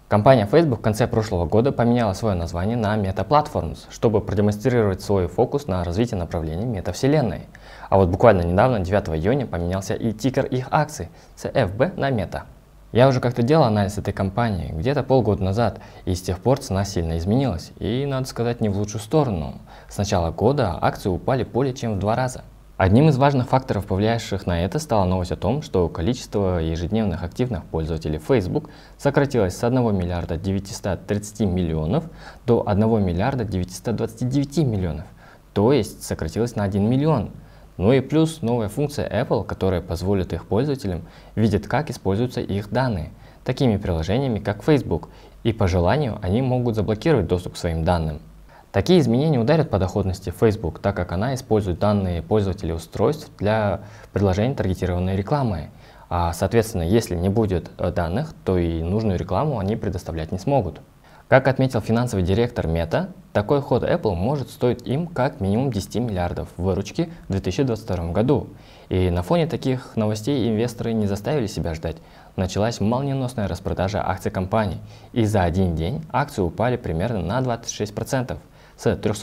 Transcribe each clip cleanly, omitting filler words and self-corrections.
Компания Facebook в конце прошлого года поменяла свое название на Meta Platforms, чтобы продемонстрировать свой фокус на развитии направлений метавселенной. А вот буквально недавно, 9 июня, поменялся и тикер их акций CFB на Meta. Я уже как-то делал анализ этой компании где-то полгода назад, и с тех пор цена сильно изменилась, и, надо сказать, не в лучшую сторону. С начала года акции упали более чем в 2 раза. Одним из важных факторов, повлиявших на это, стала новость о том, что количество ежедневных активных пользователей Facebook сократилось с 1 миллиарда 930 миллионов до 1 миллиарда 929 миллионов, то есть сократилось на 1 миллион. Ну и плюс новая функция Apple, которая позволит их пользователям видеть, как используются их данные, такими приложениями, как Facebook, и по желанию они могут заблокировать доступ к своим данным. Такие изменения ударят по доходности Facebook, так как она использует данные пользователей устройств для предложения таргетированной рекламы. А соответственно, если не будет данных, то и нужную рекламу они предоставлять не смогут. Как отметил финансовый директор Meta, такой ход Apple может стоить им как минимум 10 миллиардов выручки в 2022 году. И на фоне таких новостей инвесторы не заставили себя ждать. Началась молниеносная распродажа акций компании, и за один день акции упали примерно на 26%. С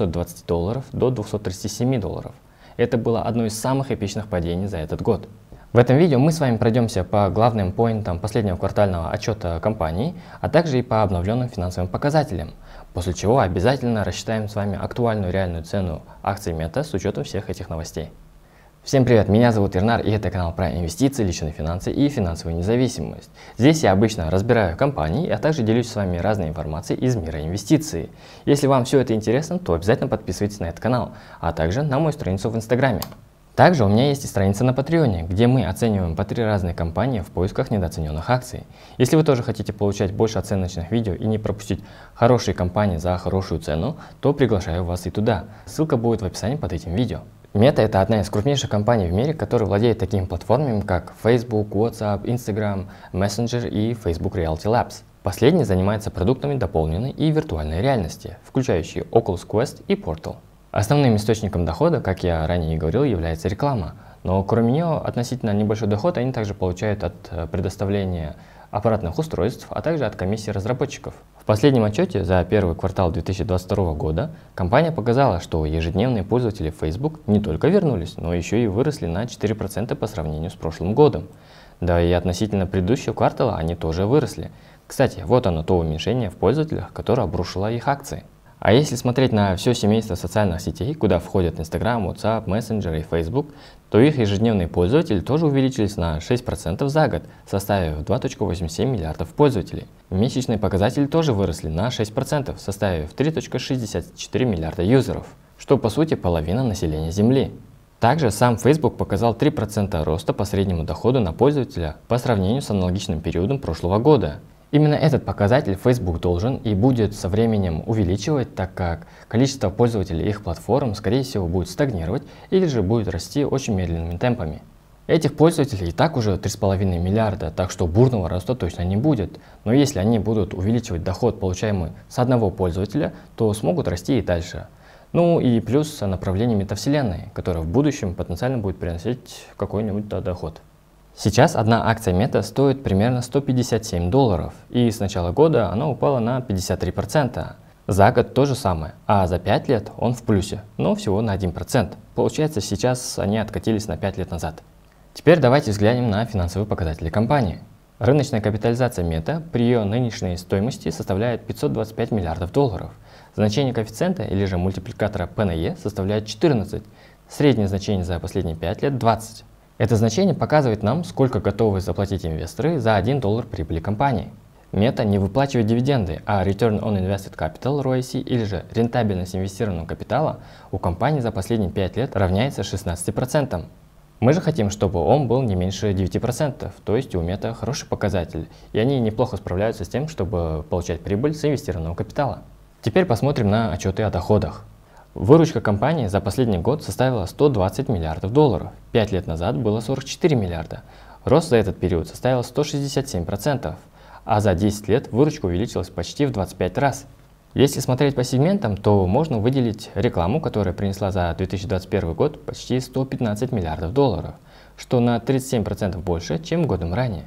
$320 до $237. Это было одно из самых эпичных падений за этот год. В этом видео мы с вами пройдемся по главным поинтам последнего квартального отчета компании, а также и по обновленным финансовым показателям, после чего обязательно рассчитаем с вами актуальную реальную цену акций Meta с учетом всех этих новостей. Всем привет, меня зовут Ернар, и это канал про инвестиции, личные финансы и финансовую независимость. Здесь я обычно разбираю компании, а также делюсь с вами разной информацией из мира инвестиций. Если вам все это интересно, то обязательно подписывайтесь на этот канал, а также на мою страницу в Инстаграме. Также у меня есть и страница на Патреоне, где мы оцениваем по 3 разные компании в поисках недооцененных акций. Если вы тоже хотите получать больше оценочных видео и не пропустить хорошие компании за хорошую цену, то приглашаю вас и туда. Ссылка будет в описании под этим видео. Meta — это одна из крупнейших компаний в мире, которая владеет такими платформами, как Facebook, WhatsApp, Instagram, Messenger и Facebook Reality Labs. Последний занимается продуктами дополненной и виртуальной реальности, включающие Oculus Quest и Portal. Основным источником дохода, как я ранее и говорил, является реклама, но кроме нее относительно небольшой доход они также получают от предоставления аппаратных устройств, а также от комиссии разработчиков. В последнем отчете за первый квартал 2022 года компания показала, что ежедневные пользователи Facebook не только вернулись, но еще и выросли на 4% по сравнению с прошлым годом. Да и относительно предыдущего квартала они тоже выросли. Кстати, вот оно то уменьшение в пользователях, которое обрушило их акции. А если смотреть на все семейство социальных сетей, куда входят Instagram, WhatsApp, Messenger и Facebook, то их ежедневные пользователи тоже увеличились на 6% за год, составив 2,87 миллиардов пользователей. Месячные показатели тоже выросли на 6%, составив 3,64 миллиарда юзеров, что по сути половина населения Земли. Также сам Facebook показал 3% роста по среднему доходу на пользователя по сравнению с аналогичным периодом прошлого года. Именно этот показатель Facebook должен и будет со временем увеличивать, так как количество пользователей их платформ, скорее всего, будет стагнировать или же будет расти очень медленными темпами. Этих пользователей и так уже 3,5 миллиарда, так что бурного роста точно не будет. Но если они будут увеличивать доход, получаемый с одного пользователя, то смогут расти и дальше. Ну и плюс направление метавселенной, которое в будущем потенциально будет приносить какой-нибудь доход. Сейчас одна акция Meta стоит примерно $157, и с начала года она упала на 53%. За год то же самое, а за 5 лет он в плюсе, но всего на 1%. Получается, сейчас они откатились на 5 лет назад. Теперь давайте взглянем на финансовые показатели компании. Рыночная капитализация Meta при ее нынешней стоимости составляет $525 миллиардов. Значение коэффициента или же мультипликатора P на E составляет 14, среднее значение за последние 5 лет 20. Это значение показывает нам, сколько готовы заплатить инвесторы за $1 прибыли компании. Meta не выплачивает дивиденды, а Return on Invested Capital (ROIC) или же рентабельность инвестированного капитала у компании за последние 5 лет равняется 16%. Мы же хотим, чтобы он был не меньше 9%, то есть у Meta хороший показатель, и они неплохо справляются с тем, чтобы получать прибыль с инвестированного капитала. Теперь посмотрим на отчеты о доходах. Выручка компании за последний год составила $120 миллиардов. 5 лет назад было 44 миллиарда. Рост за этот период составил 167%, а за 10 лет выручка увеличилась почти в 25 раз. Если смотреть по сегментам, то можно выделить рекламу, которая принесла за 2021 год почти $115 миллиардов, что на 37% больше, чем годом ранее.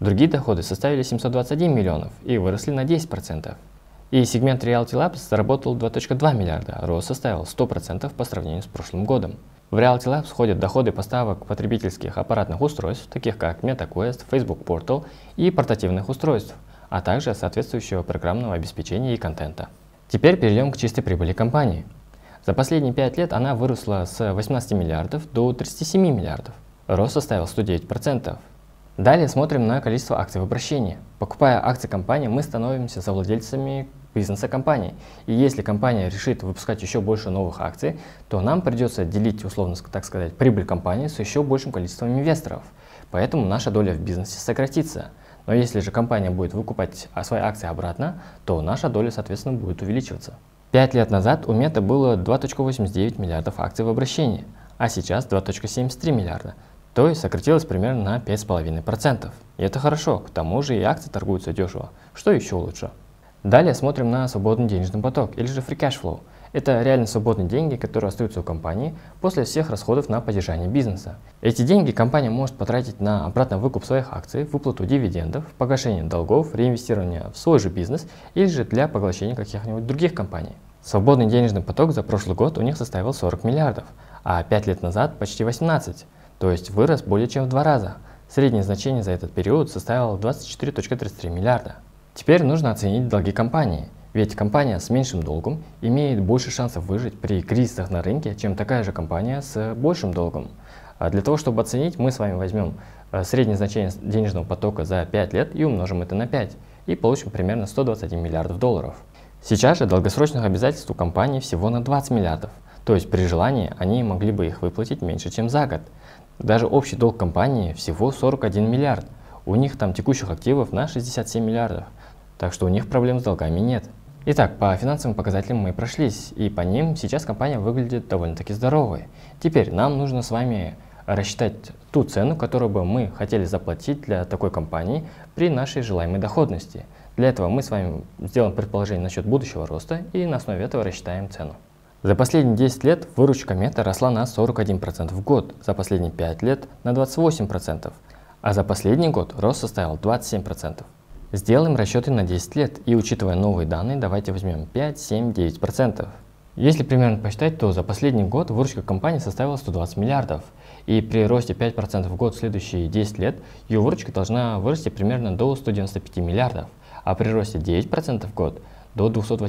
Другие доходы составили 721 миллионов и выросли на 10%. И сегмент Realty Labs заработал 2,2 миллиарда, рост составил 100% по сравнению с прошлым годом. В Realty Labs входят доходы поставок потребительских аппаратных устройств, таких как MetaQuest, Facebook Portal и портативных устройств, а также соответствующего программного обеспечения и контента. Теперь перейдем к чистой прибыли компании. За последние 5 лет она выросла с 18 миллиардов до 37 миллиардов. Рост составил 109%. Далее смотрим на количество акций в обращении. Покупая акции компании, мы становимся совладельцами бизнеса компании. И если компания решит выпускать еще больше новых акций, то нам придется делить, условно так сказать, прибыль компании с еще большим количеством инвесторов. Поэтому наша доля в бизнесе сократится. Но если же компания будет выкупать свои акции обратно, то наша доля, соответственно, будет увеличиваться. 5 лет назад у Мета было 2,89 миллиардов акций в обращении, а сейчас 2,73 миллиарда. То есть сократилось примерно на 5,5%. И это хорошо, к тому же и акции торгуются дешево, что еще лучше. Далее смотрим на свободный денежный поток, или же free cash flow. Это реально свободные деньги, которые остаются у компании после всех расходов на поддержание бизнеса. Эти деньги компания может потратить на обратный выкуп своих акций, выплату дивидендов, погашение долгов, реинвестирование в свой же бизнес или же для поглощения каких-нибудь других компаний. Свободный денежный поток за прошлый год у них составил 40 миллиардов, а 5 лет назад почти 18, то есть вырос более чем в 2 раза. Среднее значение за этот период составило 24,33 миллиарда. Теперь нужно оценить долги компании, ведь компания с меньшим долгом имеет больше шансов выжить при кризисах на рынке, чем такая же компания с большим долгом. А для того, чтобы оценить, мы с вами возьмем среднее значение денежного потока за 5 лет и умножим это на 5, и получим примерно 121 миллиардов долларов. Сейчас же долгосрочных обязательств у компании всего на 20 миллиардов, то есть при желании они могли бы их выплатить меньше, чем за год. Даже общий долг компании всего 41 миллиард, у них там текущих активов на 67 миллиардов, так что у них проблем с долгами нет. Итак, по финансовым показателям мы прошлись, и по ним сейчас компания выглядит довольно-таки здоровой. Теперь нам нужно с вами рассчитать ту цену, которую бы мы хотели заплатить для такой компании при нашей желаемой доходности. Для этого мы с вами сделаем предположение насчет будущего роста и на основе этого рассчитаем цену. За последние 10 лет выручка Мета росла на 41% в год, за последние 5 лет на 28%, а за последний год рост составил 27%. Сделаем расчеты на 10 лет и, учитывая новые данные, давайте возьмем 5, 7, 9%. Если примерно посчитать, то за последний год выручка компании составила 120 миллиардов, и при росте 5% в год в следующие 10 лет ее выручка должна вырасти примерно до 195 миллиардов, а при росте 9% в год до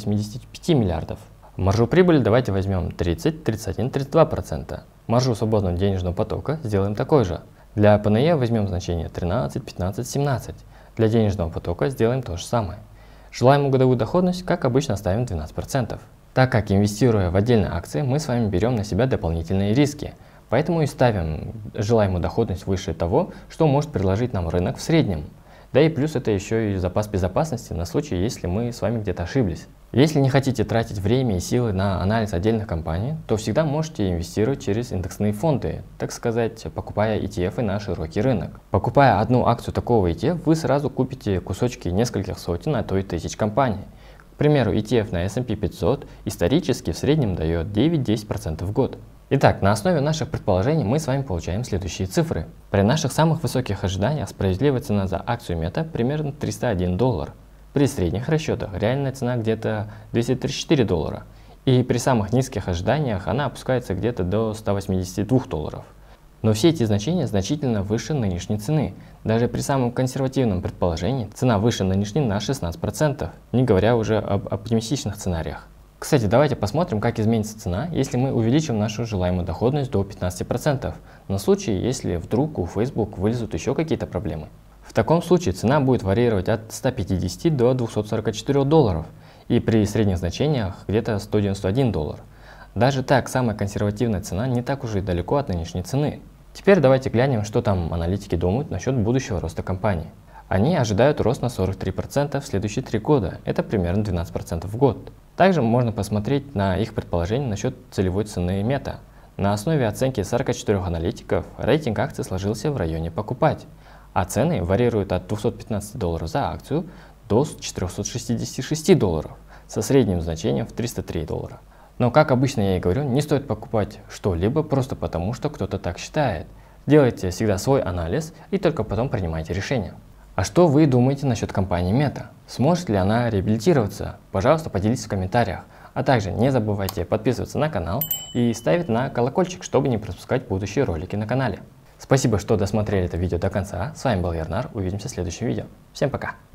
285 миллиардов. Маржу прибыли давайте возьмем 30, 31, 32%. Маржу свободного денежного потока сделаем такой же. Для ПНЕ возьмем значение 13, 15, 17. Для денежного потока сделаем то же самое. Желаемую годовую доходность, как обычно, ставим 12%. Так как инвестируя в отдельные акции, мы с вами берем на себя дополнительные риски. Поэтому и ставим желаемую доходность выше того, что может предложить нам рынок в среднем. Да и плюс это еще и запас безопасности на случай, если мы с вами где-то ошиблись. Если не хотите тратить время и силы на анализ отдельных компаний, то всегда можете инвестировать через индексные фонды, так сказать, покупая ETF на широкий рынок. Покупая одну акцию такого ETF, вы сразу купите кусочки нескольких сотен, а то и тысяч компаний. К примеру, ETF на S&P 500 исторически в среднем дает 9-10% в год. Итак, на основе наших предположений мы с вами получаем следующие цифры. При наших самых высоких ожиданиях справедливая цена за акцию Мета примерно $301. При средних расчетах реальная цена где-то $234. И при самых низких ожиданиях она опускается где-то до $182. Но все эти значения значительно выше нынешней цены. Даже при самом консервативном предположении цена выше нынешней на 16%, не говоря уже об оптимистичных сценариях. Кстати, давайте посмотрим, как изменится цена, если мы увеличим нашу желаемую доходность до 15%, на случай, если вдруг у Facebook вылезут еще какие-то проблемы. В таком случае цена будет варьировать от 150 до $244, и при средних значениях где-то $191. Даже так, самая консервативная цена не так уж и далеко от нынешней цены. Теперь давайте глянем, что там аналитики думают насчет будущего роста компании. Они ожидают рост на 43% в следующие 3 года, это примерно 12% в год. Также можно посмотреть на их предположения насчет целевой цены Мета. На основе оценки 44 аналитиков рейтинг акций сложился в районе «покупать», а цены варьируют от $215 за акцию до $466 со средним значением в $303. Но, как обычно я и говорю, не стоит покупать что-либо просто потому, что кто-то так считает. Делайте всегда свой анализ и только потом принимайте решение. А что вы думаете насчет компании Meta? Сможет ли она реабилитироваться? Пожалуйста, поделитесь в комментариях. А также не забывайте подписываться на канал и ставить на колокольчик, чтобы не пропускать будущие ролики на канале. Спасибо, что досмотрели это видео до конца. С вами был Ернар. Увидимся в следующем видео. Всем пока!